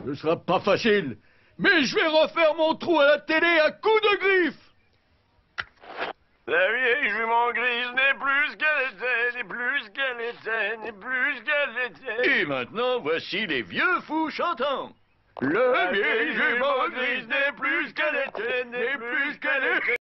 Ce sera pas facile, mais je vais refaire mon trou à la télé à coups de griffe. La vieille jument grise n'est plus ce qu'elle était, n'est plus ce qu'elle était, n'est plus ce qu'elle était. Et maintenant, voici les vieux fous chantants. La vieille jument grise n'est plus ce qu'elle était, n'est plus ce qu'elle était.